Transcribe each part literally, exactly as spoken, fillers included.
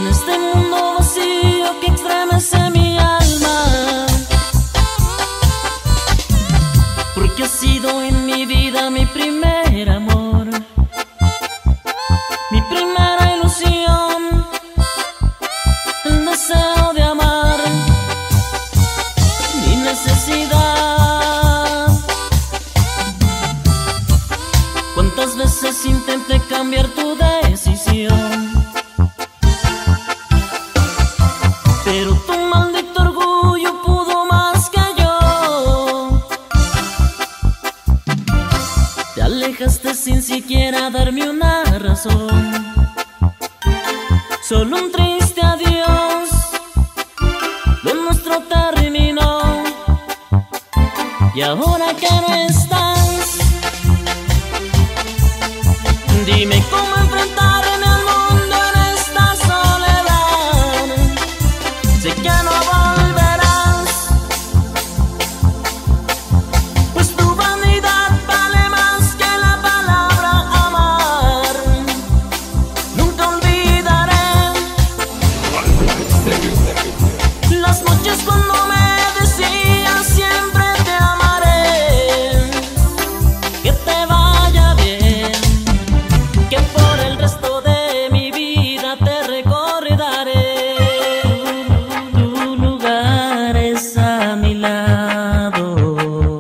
este mundo vacío que estremece mi alma, porque has sido en mi vida mi primer amor, mi primera ilusión, el deseo de amar, mi necesidad. Cuántas veces intenté cambiar tu decisión, pero tu maldito orgullo pudo más que yo. Te alejaste sin siquiera darme una razón, solo un triste adiós, lo nuestro terminó. Y ahora que no estás, dime cómo enfrentarme al mundo en esta soledad. Sé que no volverás, pues tu vanidad vale más que la palabra amar. Nunca olvidaré las noches cuando me decías siempre te amaré. Que te vaya bien, que por el resto de mi vida te recordaré. Tu lugar es a mi lado,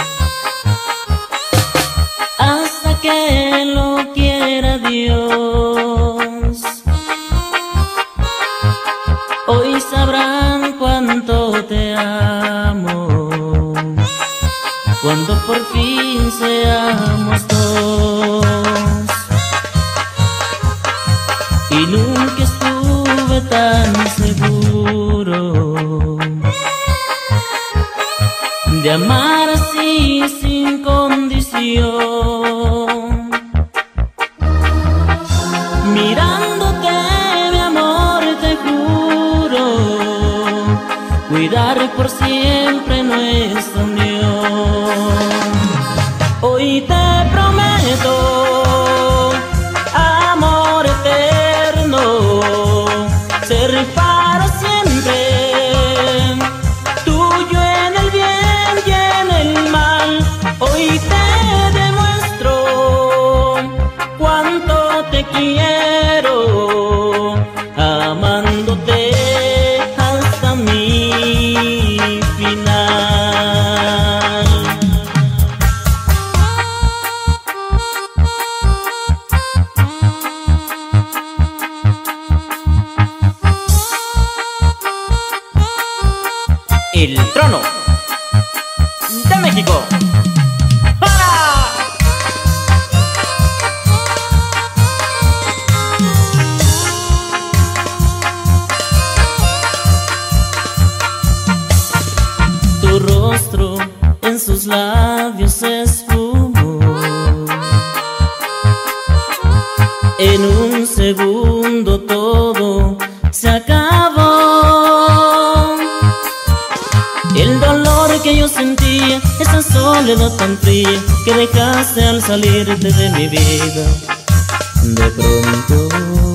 hasta que lo quiera Dios. Hoy sabrán cuánto te amo, cuando por fin seamos dos. Y nunca estuve tan seguro de amar así sin condición. Mirándote, mi amor, te juro cuidar por siempre nuestra unión. Hoy te prometo amor eterno, ser para siempre tuyo en el bien y en el mal. Hoy te demuestro cuánto te quiero, amándote hasta mi final. El trono de México. ¡Para! Tu rostro en sus labios se esfumó, en un segundo todo se acabó. El dolor que yo sentía, esa soledad tan fría que dejaste al salirte de mi vida. De pronto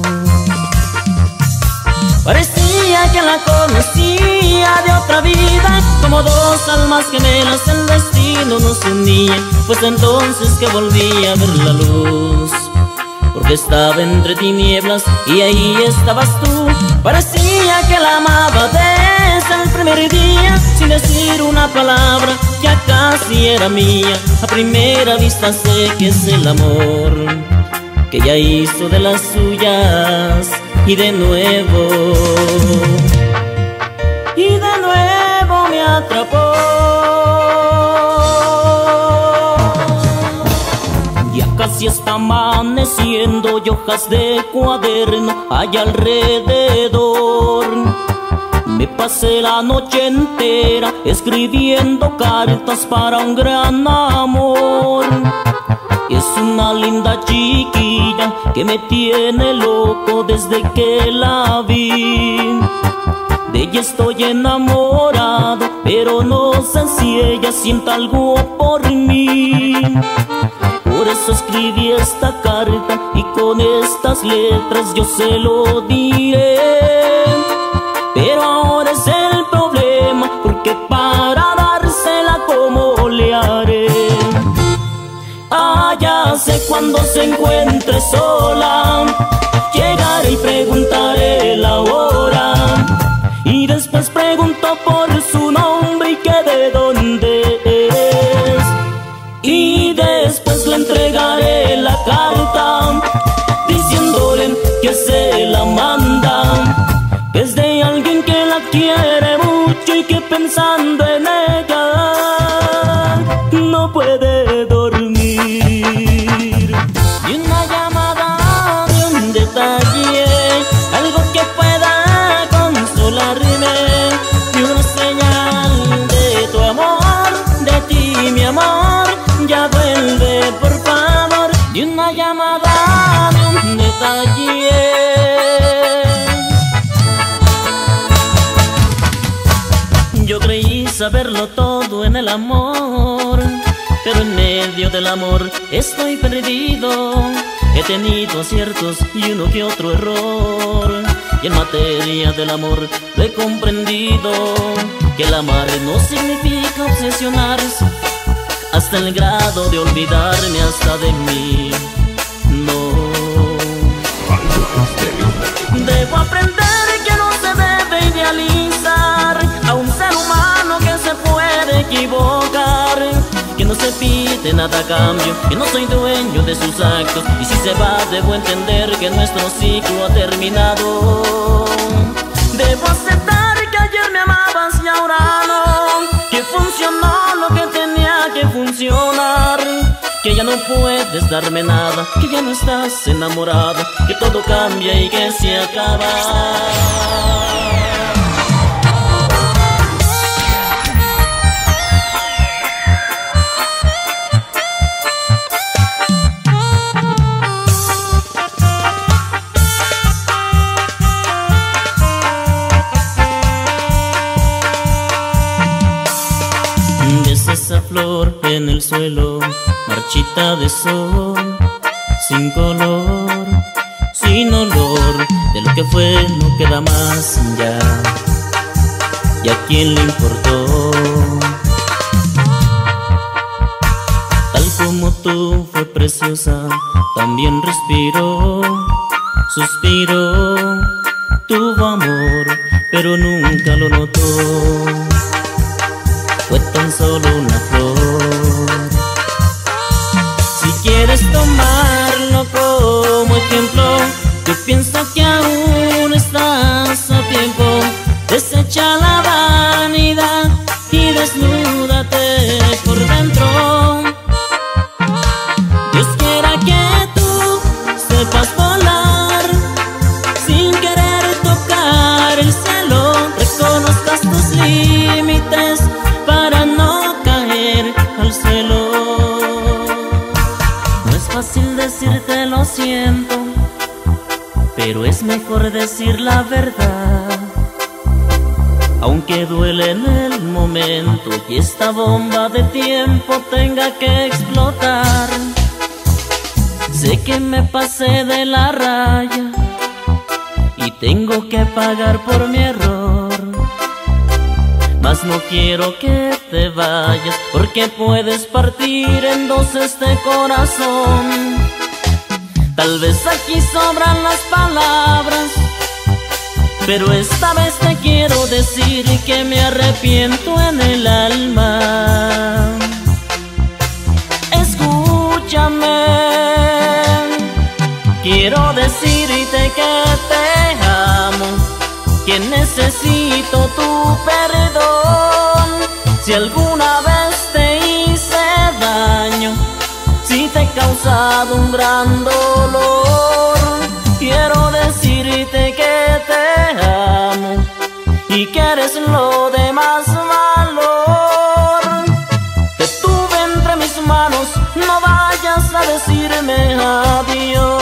parecía que la conocía de otra vida, como dos almas gemelas el destino nos unía. Pues entonces que volví a ver la luz, porque estaba entre tinieblas y ahí estabas tú. Parecía que la amaba desde el primer día, sin decir una palabra, ya casi era mía. A primera vista sé que es el amor que ella hizo de las suyas. Y de nuevo, y de nuevo me atrapó. Ya casi está amaneciendo y hojas de cuaderno hay alrededor. Me pasé la noche entera escribiendo cartas para un gran amor. Es una linda chiquilla que me tiene loco desde que la vi. De ella estoy enamorado, pero no sé si ella siente algo por mí. Por eso escribí esta carta y con estas letras yo se lo diré. cuando se encuentre sola, llegaré y preguntaré la hora, y después pregunto por su nombre y que de dónde es, y después le entregaré la carta diciéndole que se la manda, que es de alguien que la quiere mucho y que pensando en ella no puede dormir. Y una llamada de un detalle, algo que pueda consolarme, y una señal de tu amor, de ti mi amor, ya vuelve por favor. Y una llamada de un detalle. Yo creí saberlo todo en el amor, pero en medio del amor estoy perdido. He tenido aciertos y uno que otro error, y en materia del amor lo he comprendido, que el amar no significa obsesionarse hasta el grado de olvidarme hasta de mí. No. Debo aprender que no se debe idealizar a un ser humano que se puede equivocar, que no se pide nada a cambio, que no soy dueño de sus actos, y si se va debo entender que nuestro ciclo ha terminado. Debo aceptar que ayer me amabas y ahora no, que funcionó lo que tenía que funcionar, que ya no puedes darme nada, que ya no estás enamorada, que todo cambia y que se acaba. Es esa flor en el suelo, marchita de sol, sin color, sin olor, de lo que fue no queda más ya, y a quién le importó. Tal como tú fue preciosa, también respiró, suspiró, tuvo amor, pero nunca lo notó. Fue tan solo una flor. Si quieres tomarlo como ejemplo, yo pienso que aún estás a tiempo. Desecha la vanidad y desnúdate por dentro. Dios quiera que tú sepas volar sin querer tocar el cielo, reconozcas tus límites para no caer al suelo. No es fácil decirte lo siento, pero es mejor decir la verdad, aunque duele en el momento y esta bomba de tiempo tenga que explotar. Sé que me pasé de la raya y tengo que pagar por mi error, mas no quiero que te vayas, porque puedes partir en dos este corazón. Tal vez aquí sobran las palabras, pero esta vez te quiero decir que me arrepiento en el alma. Escúchame, quiero decirte que te amo, que necesito tu perdón. Si alguna vez te hice daño, si te he causado un gran dolor, quiero decirte que te amo y que eres lo de más valor. Te tuve entre mis manos, no vayas a decirme adiós.